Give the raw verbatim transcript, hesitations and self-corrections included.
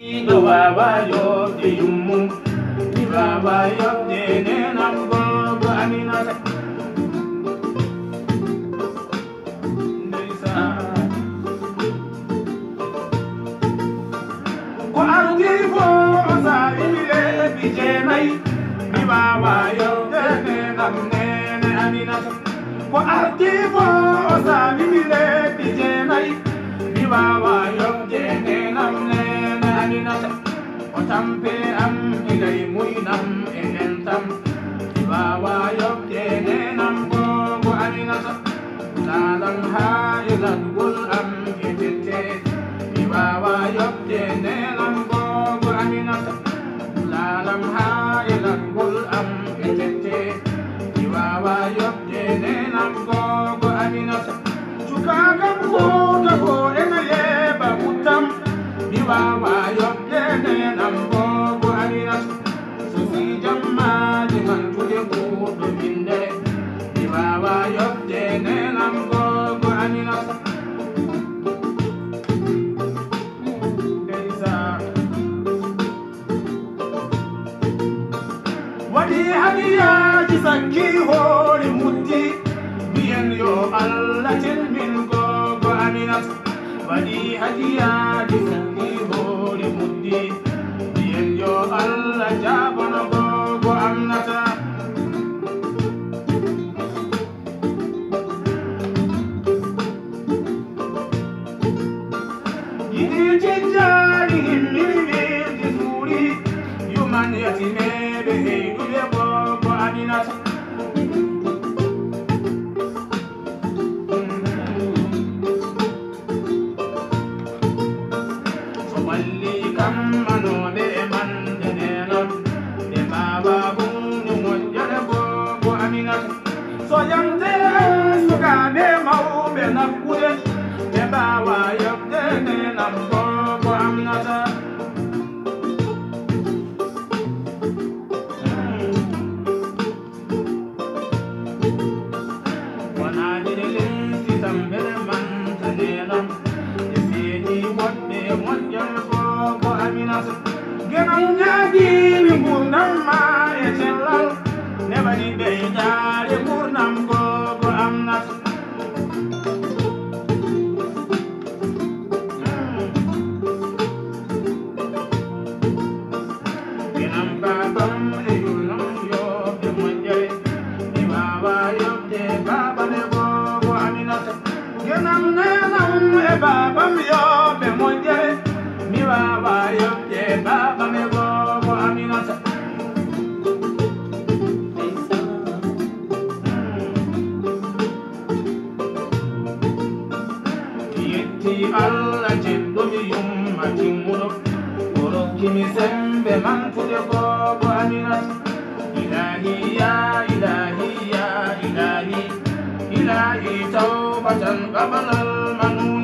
Baba yo de yumu, Baba yo de nenam go aminata. Ko arugifo osa imile bijenai, Baba yo de nenam nene aminata. Ko arugifo osa imile bijenai, Baba yo de nenam nene aminata. Otampe am ilay muinam enentam, Baba yo de nenam go go aminata. Lalang ha ilan gul am etete, Baba yo de nenam go go aminata. Lalang ha ilan gul am etete, Baba yo de nenam go go aminata. Chukagam go go enaye babutam, Baba yo de nenam go go aminata. Susi jamma di man tuye go do minde, Baba yo de nenam go go aminata. Wadi hadiya jisanki hori muti, bien yo Allah til min go go aminata. Wadi hadiya jisanki hori muti, bien yo Allah jabana go go aminata. Yidi jinjari himmi jisuri, yuman yatime behe ube go go aminata. Somali kam manode man denenam, de baba bunu mojjane go go aminata. So yamde sugane maube nakude, de baba yobde denenam go go aminata. Genam jadi ni murnam ma ecelal, nebadi beidare murnam go go amnat. Genam babam le yulam yo de monjare, ni baba yo de baba ne go go aminat. Genam nenam e babam yo de monjare, ni baba yo de baba me go go aminata. Yeti Allah jendo mi yum makimuno, oro kimi sembe manfude go go aminata. Ilahi ya ilahi ya ilahi, ilahi taubatan qabla al manun.